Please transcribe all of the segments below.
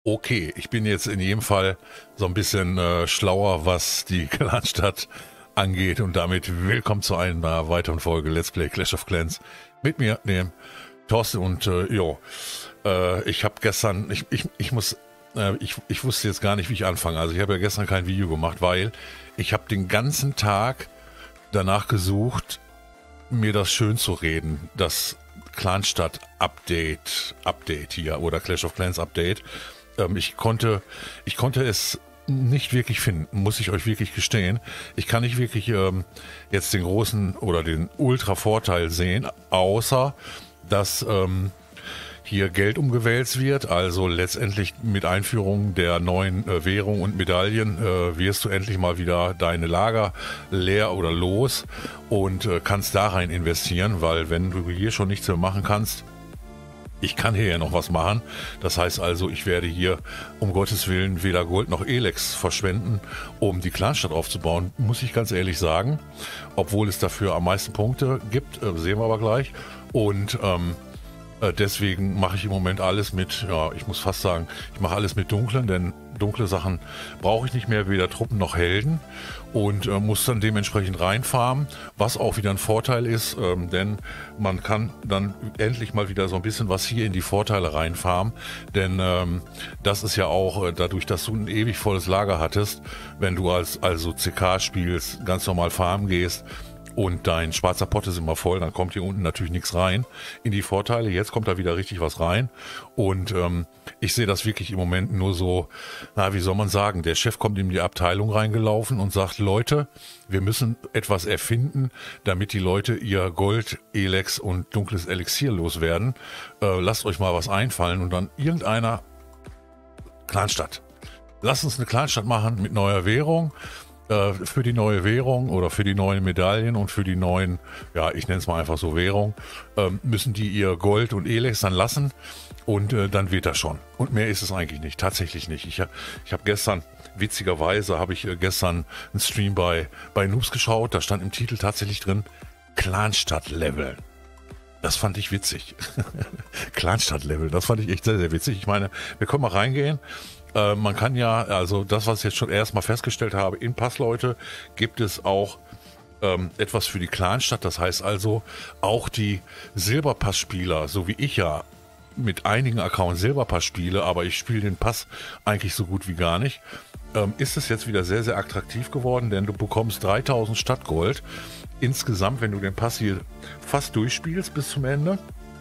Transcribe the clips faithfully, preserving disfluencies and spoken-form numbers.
Okay, ich bin jetzt in jedem Fall so ein bisschen äh, schlauer, was die Clanstadt angeht und damit willkommen zu einer weiteren Folge Let's Play Clash of Clans mit mir, dem Thorsten und äh, jo, äh, ich habe gestern, ich, ich, ich muss, äh, ich, ich wusste jetzt gar nicht, wie ich anfange, also ich habe ja gestern kein Video gemacht, weil ich habe den ganzen Tag danach gesucht, mir das schön zu reden, das Clanstadt Update, Update hier oder Clash of Clans Update. Ähm, ich konnte, ich konnte es nicht wirklich finden, muss ich euch wirklich gestehen. Ich kann nicht wirklich ähm, jetzt den großen oder den Ultra-Vorteil sehen, außer dass ähm, hier Geld umgewälzt wird. Also letztendlich mit Einführung der neuen äh, Währung und Medaillen äh, wirst du endlich mal wieder deine Lager leer oder los und äh, kannst da rein investieren, weil wenn du hier schon nichts mehr machen kannst, ich kann hier ja noch was machen. Das heißt also, ich werde hier um Gottes Willen weder Gold noch Elex verschwenden, um die Clanstadt aufzubauen, muss ich ganz ehrlich sagen. Obwohl es dafür am meisten Punkte gibt, äh, sehen wir aber gleich. Und ähm, äh, deswegen mache ich im Moment alles mit, ja, ich muss fast sagen, ich mache alles mit Dunklen, denn dunkle Sachen brauche ich nicht mehr, weder Truppen noch Helden. Und äh, muss dann dementsprechend reinfarmen, was auch wieder ein Vorteil ist, ähm, denn man kann dann endlich mal wieder so ein bisschen was hier in die Vorteile reinfarmen, denn ähm, das ist ja auch äh, dadurch, dass du ein ewig volles Lager hattest, wenn du als also C K spielst, ganz normal farmen gehst, und dein schwarzer Pott ist immer voll, dann kommt hier unten natürlich nichts rein in die Vorteile. Jetzt kommt da wieder richtig was rein und ähm, ich sehe das wirklich im Moment nur so, na, wie soll man sagen, der Chef kommt in die Abteilung reingelaufen und sagt, Leute, wir müssen etwas erfinden, damit die Leute ihr Gold, Elex und dunkles Elixier loswerden. Äh, lasst euch mal was einfallen und dann irgendeiner, Clanstadt. Lasst uns eine Clanstadt machen mit neuer Währung. Für die neue Währung oder für die neuen Medaillen und für die neuen, ja, ich nenne es mal einfach so Währung, ähm, müssen die ihr Gold und Elex dann lassen und äh, dann wird das schon. Und mehr ist es eigentlich nicht, tatsächlich nicht. Ich, ich habe gestern, witzigerweise habe ich äh, gestern einen Stream bei, bei Noobs geschaut, da stand im Titel tatsächlich drin, Clanstadt-Level. Das fand ich witzig. Clanstadt-Level, das fand ich echt sehr, sehr witzig. Ich meine, wir können mal reingehen. Äh, man kann ja, also das, was ich jetzt schon erstmal festgestellt habe, in Passleute gibt es auch ähm, etwas für die Clanstadt. Das heißt also, auch die Silberpass-Spieler, so wie ich ja mit einigen Accounts Silberpass spiele, aber ich spiele den Pass eigentlich so gut wie gar nicht, ähm, ist es jetzt wieder sehr, sehr attraktiv geworden, denn du bekommst dreitausend Stadtgold insgesamt, wenn du den Pass hier fast durchspielst bis zum Ende.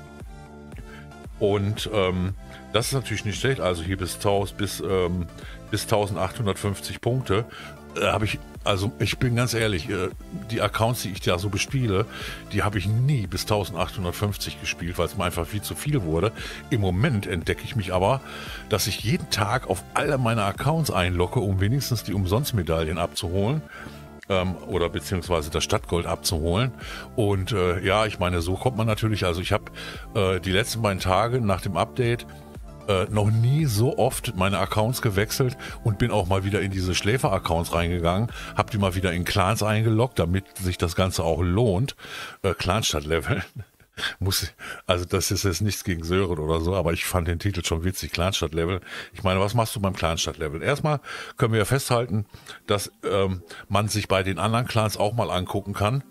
Und ähm, das ist natürlich nicht schlecht, also hier bis, tausend, bis, ähm, bis eintausendachthundertfünfzig Punkte äh, habe ich, also ich bin ganz ehrlich, äh, die Accounts, die ich da so bespiele, die habe ich nie bis eintausendachthundertfünfzig gespielt, weil es mir einfach viel zu viel wurde. Im Moment entdecke ich mich aber, dass ich jeden Tag auf alle meine Accounts einlogge, um wenigstens die Umsonstmedaillen abzuholen. Oder beziehungsweise das Stadtgold abzuholen. Und äh, ja, ich meine, so kommt man natürlich, also ich habe äh, die letzten beiden Tage nach dem Update äh, noch nie so oft meine Accounts gewechselt und bin auch mal wieder in diese Schläfer-Accounts reingegangen, habe die mal wieder in Clans eingeloggt, damit sich das Ganze auch lohnt. Äh, Clanstadt-Level. Muss, also das ist jetzt nichts gegen Sören oder so, aber ich fand den Titel schon witzig, Clanstadt-Level. Ich meine, was machst du beim Clanstadt-Level? Erstmal können wir ja festhalten, dass ähm, man sich bei den anderen Clans auch mal angucken kann,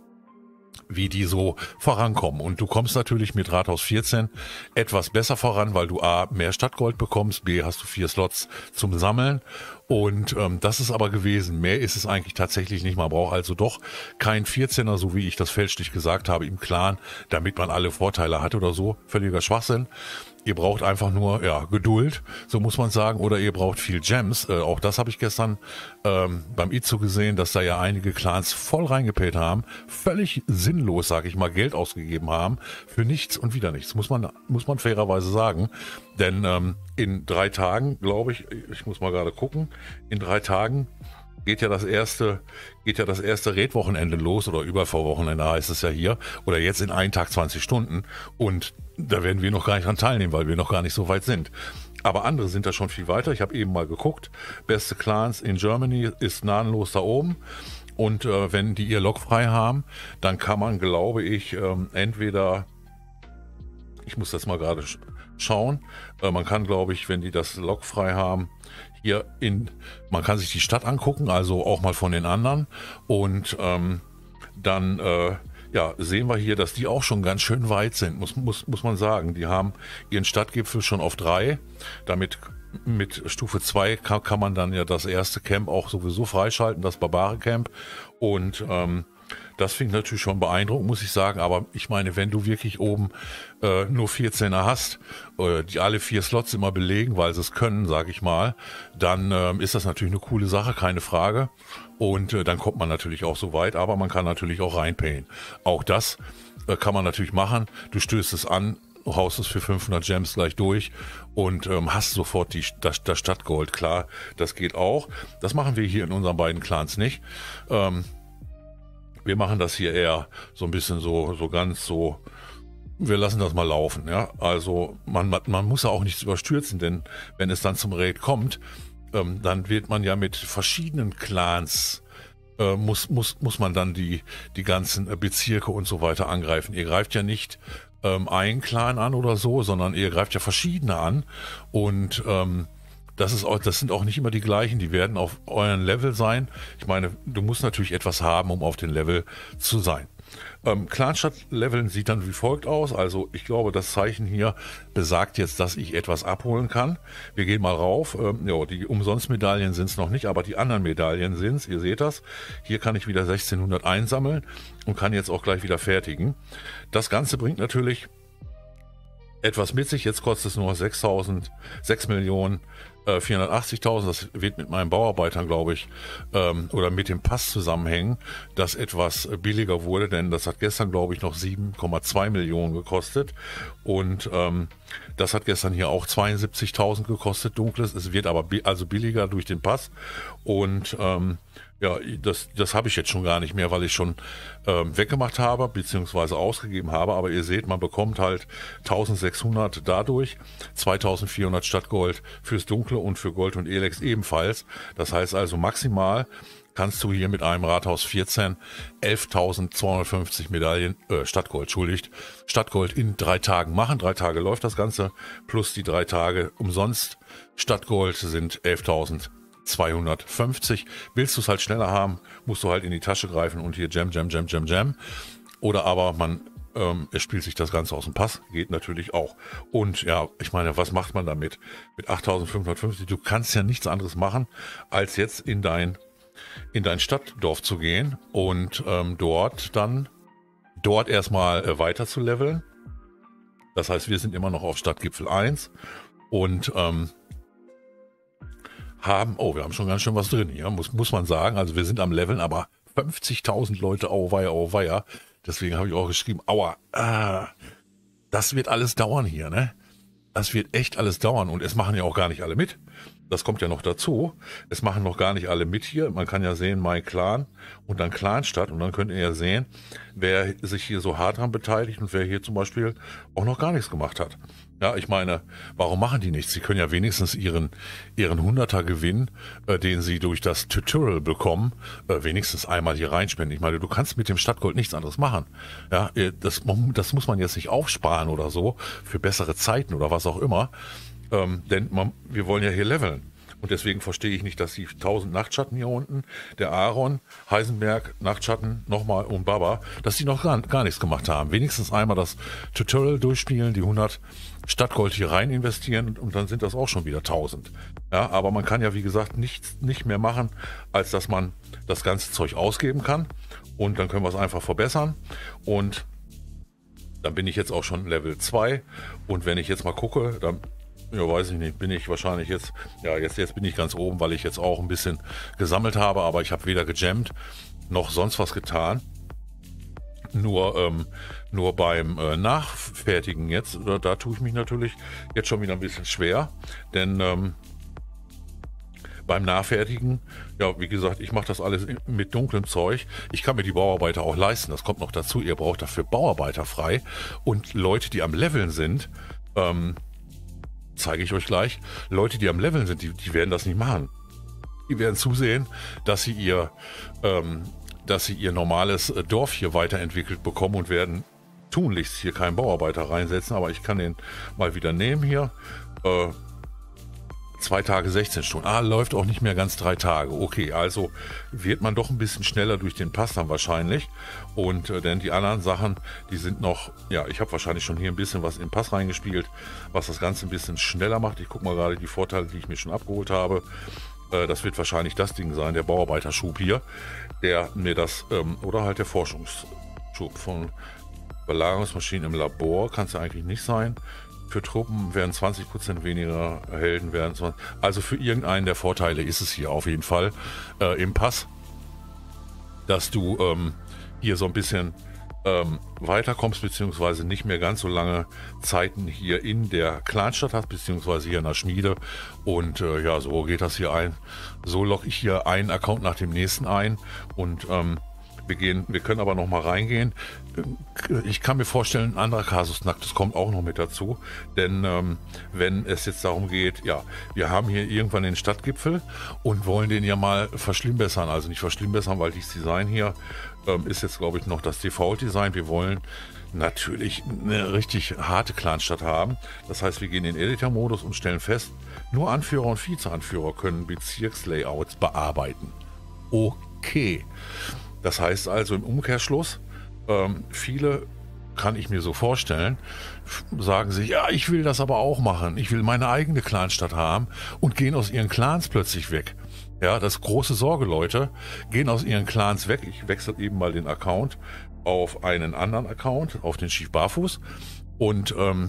wie die so vorankommen. Und du kommst natürlich mit Rathaus vierzehn etwas besser voran, weil du A, mehr Stadtgold bekommst, B, hast du vier Slots zum Sammeln. Und ähm, das ist aber gewesen. Mehr ist es eigentlich tatsächlich nicht. Man braucht also doch kein vierzehner, so wie ich das fälschlich gesagt habe, im Clan, damit man alle Vorteile hat oder so. Völliger Schwachsinn. Ihr braucht einfach nur, ja, Geduld, so muss man sagen, oder ihr braucht viel Gems. Äh, auch das habe ich gestern ähm, beim Itzu gesehen, dass da ja einige Clans voll reingepayt haben, völlig sinnlos, sage ich mal, Geld ausgegeben haben für nichts und wieder nichts, muss man muss man fairerweise sagen. Denn ähm, in drei Tagen, glaube ich, ich muss mal gerade gucken, in drei Tagen geht ja das erste, geht ja das erste Raid-Wochenende los oder Übervorwochenende heißt es ja hier oder jetzt in einen Tag zwanzig Stunden und da werden wir noch gar nicht dran teilnehmen, weil wir noch gar nicht so weit sind. Aber andere sind da schon viel weiter. Ich habe eben mal geguckt. Beste Clans in Germany ist gnadenlos da oben. Und äh, wenn die ihr Log frei haben, dann kann man, glaube ich, ähm, entweder, ich muss das mal gerade schauen. Äh, man kann, glaube ich, wenn die das Log frei haben, hier in, man kann sich die Stadt angucken, also auch mal von den anderen. Und ähm, dann äh, ja, sehen wir hier, dass die auch schon ganz schön weit sind, muss, muss, muss man sagen. Die haben ihren Stadtgipfel schon auf drei. Damit mit Stufe zwei kann, kann man dann ja das erste Camp auch sowieso freischalten, das Barbare-Camp. Und ähm, das finde ich natürlich schon beeindruckend, muss ich sagen. Aber ich meine, wenn du wirklich oben äh, nur vierzehner hast, äh, die alle vier Slots immer belegen, weil sie es können, sage ich mal, dann äh, ist das natürlich eine coole Sache, keine Frage. Und äh, dann kommt man natürlich auch so weit, aber man kann natürlich auch reinpayen. Auch das äh, kann man natürlich machen. Du stößt es an, du haust es für fünfhundert Gems gleich durch und ähm, hast sofort die, das, das Stadtgold. Klar, das geht auch. Das machen wir hier in unseren beiden Clans nicht. Ähm, Wir machen das hier eher so ein bisschen so, so ganz so, wir lassen das mal laufen, ja. Also man, man muss ja auch nichts überstürzen, denn wenn es dann zum Raid kommt, ähm, dann wird man ja mit verschiedenen Clans, äh, muss, muss, muss man dann die, die ganzen Bezirke und so weiter angreifen. Ihr greift ja nicht ähm, einen Clan an oder so, sondern ihr greift ja verschiedene an und ähm, Das ist auch, das sind auch nicht immer die gleichen, die werden auf euren Level sein. Ich meine, du musst natürlich etwas haben, um auf den Level zu sein. Ähm, Clanstadt-Leveln sieht dann wie folgt aus. Also ich glaube, das Zeichen hier besagt jetzt, dass ich etwas abholen kann. Wir gehen mal rauf. Ähm, jo, die Umsonst-Medaillen sind es noch nicht, aber die anderen Medaillen sind es. Ihr seht das. Hier kann ich wieder sechzehnhundert einsammeln und kann jetzt auch gleich wieder fertigen. Das Ganze bringt natürlich etwas mit sich. Jetzt kostet es nur sechstausend, sechs Millionen äh, vierhundertachtzigtausend. Das wird mit meinen Bauarbeitern, glaube ich, ähm, oder mit dem Pass zusammenhängen, dass etwas billiger wurde, denn das hat gestern, glaube ich, noch sieben Komma zwei Millionen gekostet und ähm, das hat gestern hier auch zweiundsiebzigtausend gekostet, dunkles. Es wird aber bi- also billiger durch den Pass und ähm, ja, das, das habe ich jetzt schon gar nicht mehr, weil ich schon ähm, weggemacht habe, beziehungsweise ausgegeben habe. Aber ihr seht, man bekommt halt eintausendsechshundert dadurch, zweitausendvierhundert Stadtgold fürs Dunkle und für Gold und Elex ebenfalls. Das heißt also maximal kannst du hier mit einem Rathaus vierzehn elftausendzweihundertfünfzig Medaillen, äh, Stadtgold, entschuldigt, Stadtgold in drei Tagen machen. Drei Tage läuft das Ganze, plus die drei Tage umsonst. Stadtgold sind elftausendzweihundertfünfzig. Willst du es halt schneller haben, musst du halt in die Tasche greifen und hier Jam, Jam, Jam, Jam, Jam. Oder aber man, ähm, es spielt sich das Ganze aus dem Pass, geht natürlich auch. Und ja, ich meine, was macht man damit? Mit achttausendfünfhundertfünfzig, du kannst ja nichts anderes machen, als jetzt in dein, in dein Stadtdorf zu gehen und ähm, dort dann, dort erstmal äh, weiter zu leveln. Das heißt, wir sind immer noch auf Stadtgipfel eins und ähm, haben, oh, wir haben schon ganz schön was drin hier, muss, muss man sagen. Also wir sind am Leveln, aber fünfzigtausend Leute, auweia, auweia. Deswegen habe ich auch geschrieben, aua, ah, das wird alles dauern hier, ne? Das wird echt alles dauern und es machen ja auch gar nicht alle mit. Das kommt ja noch dazu. Es machen noch gar nicht alle mit hier. Man kann ja sehen, mein Clan und dann Clanstadt und dann könnt ihr ja sehen, wer sich hier so hart dran beteiligt und wer hier zum Beispiel auch noch gar nichts gemacht hat. Ja, ich meine, warum machen die nichts? Sie können ja wenigstens ihren ihren Hunderter-Gewinn, äh, den sie durch das Tutorial bekommen, äh, wenigstens einmal hier reinspenden. Ich meine, du kannst mit dem Stadtgold nichts anderes machen. Ja, äh, das, das muss man jetzt nicht aufsparen oder so für bessere Zeiten oder was auch immer. Ähm, denn man, wir wollen ja hier leveln. Und deswegen verstehe ich nicht, dass die tausend Nachtschatten hier unten, der Aaron, Heisenberg, Nachtschatten, nochmal und Baba, dass die noch gar, gar nichts gemacht haben. Wenigstens einmal das Tutorial durchspielen, die hundert Stadtgold hier rein investieren und, und dann sind das auch schon wieder tausend. Ja, aber man kann ja, wie gesagt, nichts nicht mehr machen, als dass man das ganze Zeug ausgeben kann. Und dann können wir es einfach verbessern. Und dann bin ich jetzt auch schon Level zwei. Und wenn ich jetzt mal gucke, dann ja, weiß ich nicht, bin ich wahrscheinlich jetzt, ja, jetzt, jetzt bin ich ganz oben, weil ich jetzt auch ein bisschen gesammelt habe, aber ich habe weder gejammt noch sonst was getan. Nur, ähm, nur beim äh, Nachfertigen jetzt, da, da tue ich mich natürlich jetzt schon wieder ein bisschen schwer, denn ähm, beim Nachfertigen, ja, wie gesagt, ich mache das alles mit dunklem Zeug. Ich kann mir die Bauarbeiter auch leisten, das kommt noch dazu, ihr braucht dafür Bauarbeiter frei und Leute, die am Leveln sind, ähm, zeige ich euch gleich. Leute, die am Leveln sind, die, die werden das nicht machen. Die werden zusehen, dass sie ihr, ähm, dass sie ihr normales Dorf hier weiterentwickelt bekommen und werden tunlichst hier keinen Bauarbeiter reinsetzen, aber ich kann den mal wieder nehmen hier. Äh, Zwei Tage sechzehn Stunden. Ah, läuft auch nicht mehr ganz drei Tage. Okay, also wird man doch ein bisschen schneller durch den Pass dann wahrscheinlich. Und äh, denn die anderen Sachen, die sind noch, ja, ich habe wahrscheinlich schon hier ein bisschen was in den Pass reingespielt, was das Ganze ein bisschen schneller macht. Ich gucke mal gerade die Vorteile, die ich mir schon abgeholt habe. Äh, das wird wahrscheinlich das Ding sein, der Bauarbeiterschub hier, der mir das, ähm, oder halt der Forschungsschub von Belagerungsmaschinen im Labor, kann es ja eigentlich nicht sein. Für Truppen werden zwanzig Prozent weniger Helden werden. Also für irgendeinen der Vorteile ist es hier auf jeden Fall äh, im Pass, dass du ähm, hier so ein bisschen ähm, weiterkommst, beziehungsweise nicht mehr ganz so lange Zeiten hier in der Clanstadt hast, beziehungsweise hier in der Schmiede. Und äh, ja, so geht das hier ein. So logge ich hier einen Account nach dem nächsten ein und ähm, Wir, gehen, wir können aber noch mal reingehen. Ich kann mir vorstellen, ein anderer Kasus Nacktus kommt auch noch mit dazu. Denn ähm, wenn es jetzt darum geht, ja, wir haben hier irgendwann den Stadtgipfel und wollen den ja mal verschlimmbessern. Also nicht verschlimmbessern, weil das Design hier ähm, ist jetzt, glaube ich, noch das Default-Design. Wir wollen natürlich eine richtig harte Clanstadt haben. Das heißt, wir gehen in den Editor-Modus und stellen fest, nur Anführer und Vizeanführer können Bezirkslayouts bearbeiten. Okay. Das heißt also im Umkehrschluss, ähm, viele, kann ich mir so vorstellen, sagen sich, ja, ich will das aber auch machen, ich will meine eigene Clanstadt haben und gehen aus ihren Clans plötzlich weg. Ja, das ist große Sorge, Leute, gehen aus ihren Clans weg. Ich wechsle eben mal den Account auf einen anderen Account, auf den Chief Barfuß und ähm,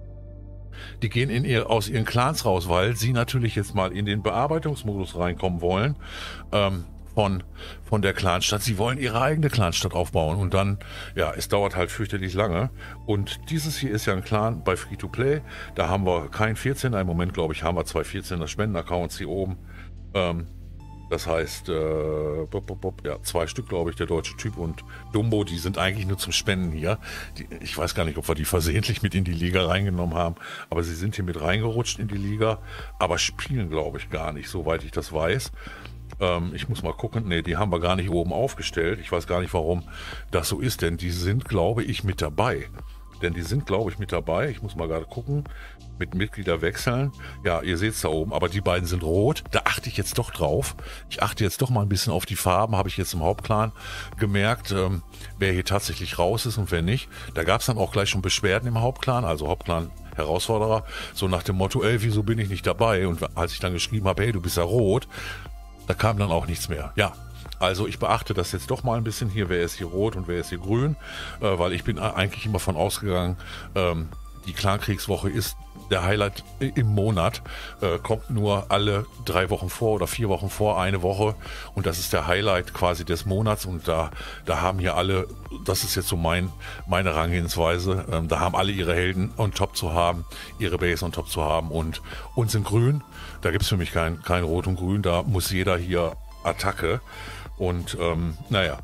die gehen in ihr, aus ihren Clans raus, weil sie natürlich jetzt mal in den Bearbeitungsmodus reinkommen wollen, ähm, Von, von der Clanstadt. Sie wollen ihre eigene Clanstadt aufbauen und dann, ja, es dauert halt fürchterlich lange. Und dieses hier ist ja ein Clan bei Free-to-Play. Da haben wir kein vierzehner. Im Moment, glaube ich, haben wir zwei vierzehner Spenden-Accounts hier oben. Ähm, das heißt, äh, bop, bop, bop, ja, zwei Stück, glaube ich, der deutsche Typ und Dumbo, die sind eigentlich nur zum Spenden hier. Die, ich weiß gar nicht, ob wir die versehentlich mit in die Liga reingenommen haben, aber sie sind hier mit reingerutscht in die Liga, aber spielen, glaube ich, gar nicht, soweit ich das weiß. Ähm, ich muss mal gucken. Ne, die haben wir gar nicht oben aufgestellt. Ich weiß gar nicht, warum das so ist, denn die sind, glaube ich, mit dabei. Denn die sind, glaube ich, mit dabei. Ich muss mal gerade gucken. Mit Mitglieder wechseln. Ja, ihr seht es da oben, aber die beiden sind rot. Da achte ich jetzt doch drauf. Ich achte jetzt doch mal ein bisschen auf die Farben. Habe ich jetzt im Hauptclan gemerkt, ähm, wer hier tatsächlich raus ist und wer nicht. Da gab es dann auch gleich schon Beschwerden im Hauptclan, also Hauptclan Herausforderer. So nach dem Motto, ey, wieso bin ich nicht dabei? Und als ich dann geschrieben habe, hey, du bist ja rot, da kam dann auch nichts mehr. Ja, also ich beachte das jetzt doch mal ein bisschen hier, wer ist hier rot und wer ist hier grün, äh, weil ich bin eigentlich immer von ausgegangen, ähm, die Clankriegswoche ist der Highlight im Monat, äh, kommt nur alle drei Wochen vor oder vier Wochen vor, eine Woche und das ist der Highlight quasi des Monats und da, da haben hier alle, das ist jetzt so mein, meine Herangehensweise, ähm, da haben alle ihre Helden on top zu haben, ihre Base on top zu haben und uns in grün, da gibt es für mich kein, kein Rot und Grün, da muss jeder hier Attacke und ähm, naja,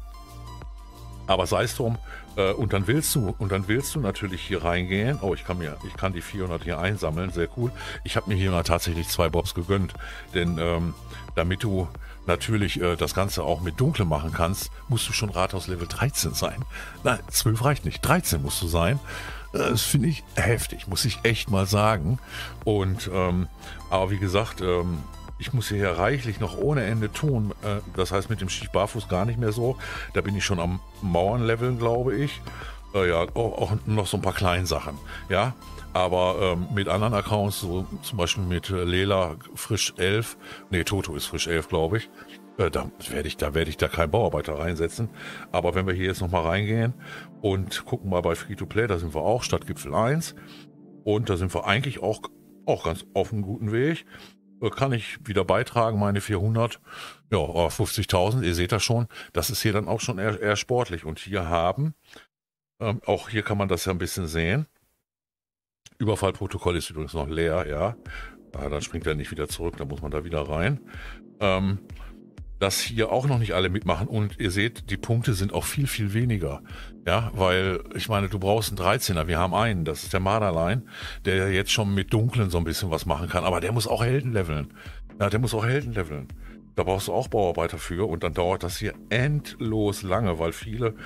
aber sei es drum, äh, und dann willst du, und dann willst du natürlich hier reingehen. Oh, ich kann mir, ich kann die vierhundert hier einsammeln, sehr cool. Ich habe mir hier mal tatsächlich zwei Bobs gegönnt, denn ähm, damit du natürlich äh, das Ganze auch mit Dunkel machen kannst, musst du schon Rathaus Level dreizehn sein. Nein, zwölf reicht nicht, dreizehn musst du sein. Das finde ich heftig, muss ich echt mal sagen. Und ähm, aber wie gesagt, ähm, ich muss hier reichlich noch ohne Ende tun. Das heißt mit dem Chief Barfuß gar nicht mehr so. Da bin ich schon am Mauernleveln, glaube ich. Äh, ja, auch, auch noch so ein paar kleine Sachen. Ja, aber ähm, mit anderen Accounts, so zum Beispiel mit Lela frisch elf, nee, Toto ist frisch elf, glaube ich. Äh, da werde ich, da werde ich da keinen Bauarbeiter reinsetzen. Aber wenn wir hier jetzt nochmal reingehen und gucken mal bei Free-to-Play, da sind wir auch, Stadtgipfel eins. Und da sind wir eigentlich auch, auch ganz auf einem guten Weg. Kann ich wieder beitragen, meine vierhundert, ja, fünfzigtausend, ihr seht das schon, das ist hier dann auch schon eher, eher sportlich. Und hier haben, ähm, auch hier kann man das ja ein bisschen sehen, Überfallprotokoll ist übrigens noch leer, ja, ah, dann springt er nicht wieder zurück, da muss man da wieder rein, ähm, dass hier auch noch nicht alle mitmachen und ihr seht, die Punkte sind auch viel, viel weniger. Ja, weil ich meine, du brauchst einen dreizehner, wir haben einen, das ist der Marderlein, der jetzt schon mit Dunklen so ein bisschen was machen kann, aber der muss auch Helden leveln. Ja, der muss auch Helden leveln. Da brauchst du auch Bauarbeiter für und dann dauert das hier endlos lange, weil viele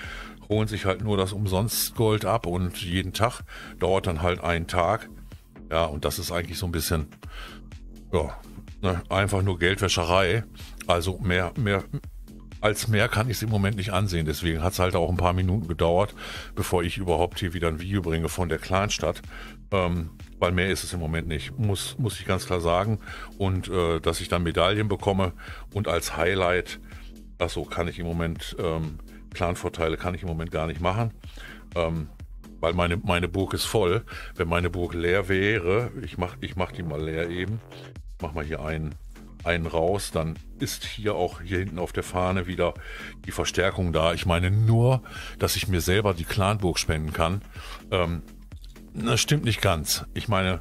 holen sich halt nur das Umsonst-Gold ab und jeden Tag dauert dann halt einen Tag. Ja, und das ist eigentlich so ein bisschen, ja, ne, einfach nur Geldwäscherei. Also mehr, mehr, als mehr kann ich es im Moment nicht ansehen. Deswegen hat es halt auch ein paar Minuten gedauert, bevor ich überhaupt hier wieder ein Video bringe von der Clanstadt. Ähm, weil mehr ist es im Moment nicht, muss, muss ich ganz klar sagen. Und äh, dass ich dann Medaillen bekomme und als Highlight, achso, kann ich im Moment, ähm, Clan-Vorteile kann ich im Moment gar nicht machen. Ähm, weil meine, meine Burg ist voll. Wenn meine Burg leer wäre, ich mach, ich mach die mal leer eben, ich mach mal hier einen, einen raus, dann ist hier auch hier hinten auf der Fahne wieder die Verstärkung da. Ich meine nur, dass ich mir selber die Clanburg spenden kann. Ähm, das stimmt nicht ganz. Ich meine,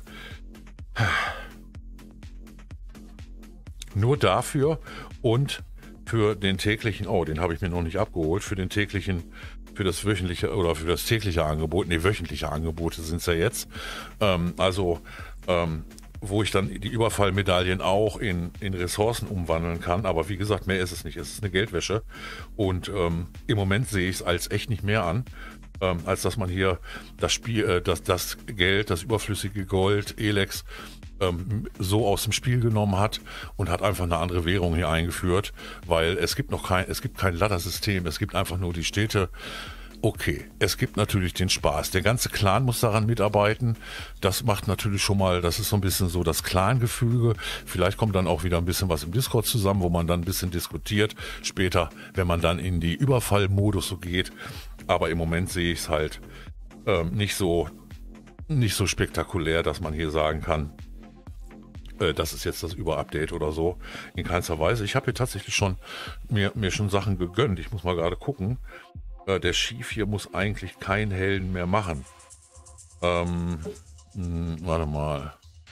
nur dafür und für den täglichen, oh, den habe ich mir noch nicht abgeholt, für den täglichen, für das wöchentliche oder für das tägliche Angebot, nee, wöchentliche Angebote sind es ja jetzt. Ähm, also, ähm, wo ich dann die Überfallmedaillen auch in, in Ressourcen umwandeln kann. Aber wie gesagt, mehr ist es nicht. Es ist eine Geldwäsche. Und ähm, im Moment sehe ich es als echt nicht mehr an, ähm, als dass man hier das Spiel, äh, das, das Geld, das überflüssige Gold, Elex, ähm, so aus dem Spiel genommen hat und hat einfach eine andere Währung hier eingeführt, weil es gibt noch kein, es gibt kein Laddersystem, es gibt einfach nur die Städte. Okay, es gibt natürlich den Spaß. Der ganze Clan muss daran mitarbeiten. Das macht natürlich schon mal, das ist so ein bisschen so das Clan-Gefüge. Vielleicht kommt dann auch wieder ein bisschen was im Discord zusammen, wo man dann ein bisschen diskutiert. Später, wenn man dann in die Überfallmodus so geht. Aber im Moment sehe ich es halt ähm, nicht so, nicht so spektakulär, dass man hier sagen kann, äh, das ist jetzt das Überupdate oder so. In keinster Weise. Ich habe hier tatsächlich schon mir, mir schon Sachen gegönnt. Ich muss mal gerade gucken. Der Chief hier muss eigentlich keinen Helden mehr machen. Ähm, mh, warte mal.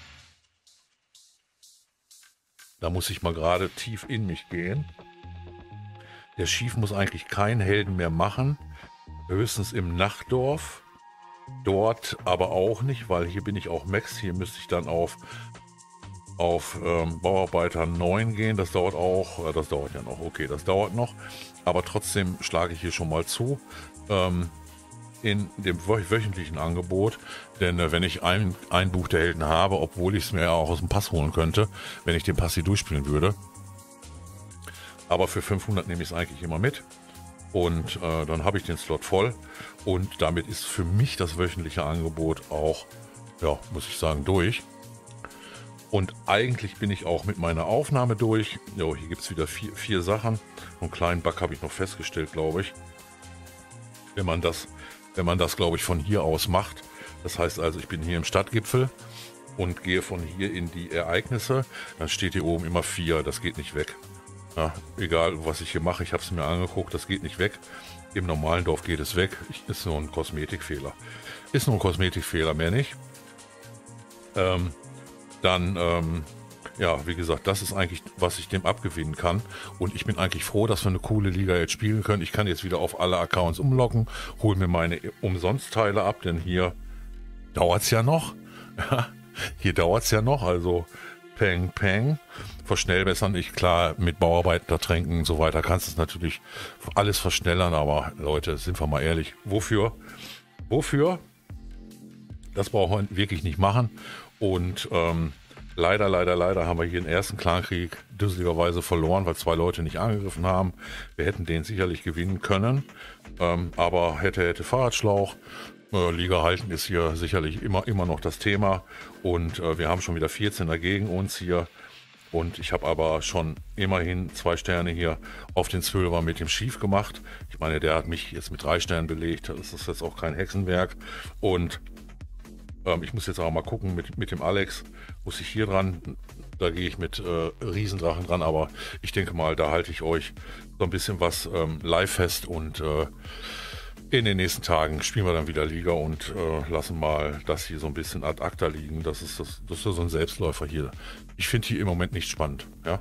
Da muss ich mal gerade tief in mich gehen. Der Chief muss eigentlich keinen Helden mehr machen. Höchstens im Nachtdorf. Dort aber auch nicht, weil hier bin ich auch Max. Hier müsste ich dann auf, auf ähm, Bauarbeiter neun gehen. Das dauert auch. Äh, das dauert ja noch. Okay, das dauert noch. Aber trotzdem schlage ich hier schon mal zu ähm, in dem wö wöchentlichen Angebot. Denn äh, wenn ich ein, ein Buch der Helden habe, obwohl ich es mir auch aus dem Pass holen könnte, wenn ich den Pass hier durchspielen würde. Aber für fünfhundert nehme ich es eigentlich immer mit. Und äh, dann habe ich den Slot voll. Und damit ist für mich das wöchentliche Angebot auch, ja, muss ich sagen, durch. Und eigentlich bin ich auch mit meiner Aufnahme durch. Jo, hier gibt es wieder vier, vier Sachen. Einen kleinen Bug habe ich noch festgestellt, glaube ich. Wenn man das, wenn man das, glaube ich, von hier aus macht. Das heißt also, ich bin hier im Stadtgipfel und gehe von hier in die Ereignisse. Dann steht hier oben immer vier. Das geht nicht weg. Ja, egal, was ich hier mache, ich habe es mir angeguckt. Das geht nicht weg. Im normalen Dorf geht es weg. Ich, ist nur ein Kosmetikfehler. Ist nur ein Kosmetikfehler, mehr nicht. Ähm... Dann, ähm, ja, wie gesagt, das ist eigentlich, was ich dem abgewinnen kann. Und ich bin eigentlich froh, dass wir eine coole Liga jetzt spielen können. Ich kann jetzt wieder auf alle Accounts umloggen, hole mir meine Umsonstteile ab, denn hier dauert es ja noch. Hier dauert es ja noch, also Peng, Peng. Verschnellbessern, nicht klar, mit Bauarbeitertränken und so weiter kannst du es natürlich alles verschnellern, aber Leute, sind wir mal ehrlich, wofür? Wofür? Das brauchen wir wirklich nicht machen. Und ähm, leider, leider, leider haben wir hier den ersten Clankrieg düsseligerweise verloren, weil zwei Leute nicht angegriffen haben. Wir hätten den sicherlich gewinnen können, ähm, aber hätte, hätte Fahrradschlauch. Äh, Liga halten ist hier sicherlich immer, immer noch das Thema. Und äh, wir haben schon wieder vierzehner gegen uns hier. Und ich habe aber schon immerhin zwei Sterne hier auf den Zwölfer mit dem Chief gemacht. Ich meine, der hat mich jetzt mit drei Sternen belegt. Das ist jetzt auch kein Hexenwerk. Und ich muss jetzt auch mal gucken, mit, mit dem Alex muss ich hier dran, da gehe ich mit äh, Riesendrachen dran, aber ich denke mal, da halte ich euch so ein bisschen was ähm, live fest und äh, in den nächsten Tagen spielen wir dann wieder Liga und äh, lassen mal das hier so ein bisschen ad acta liegen. Das ist, das, das ist so ein Selbstläufer hier. Ich finde hier im Moment nicht spannend, ja.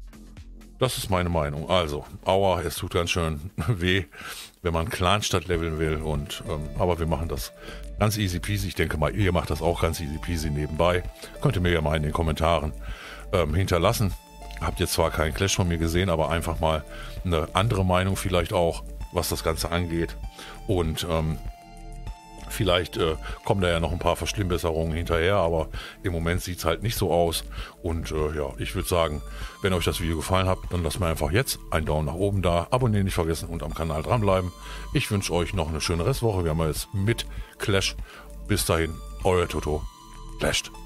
Das ist meine Meinung. Also, aua, es tut ganz schön weh, wenn man Clanstadt leveln will. Und, ähm, aber wir machen das ganz easy peasy. Ich denke mal, ihr macht das auch ganz easy peasy nebenbei. Könnt ihr mir ja mal in den Kommentaren ähm, hinterlassen. Habt ihr zwar keinen Clash von mir gesehen, aber einfach mal eine andere Meinung vielleicht auch. was das Ganze angeht. Und ähm, vielleicht äh, kommen da ja noch ein paar Verschlimmbesserungen hinterher, aber im Moment sieht es halt nicht so aus. Und äh, ja, ich würde sagen, wenn euch das Video gefallen hat, dann lasst mir einfach jetzt einen Daumen nach oben da, abonnieren nicht vergessen und am Kanal dranbleiben. Ich wünsche euch noch eine schöne Restwoche. Wir haben jetzt mit Clash. Bis dahin, euer Toto. Clashed.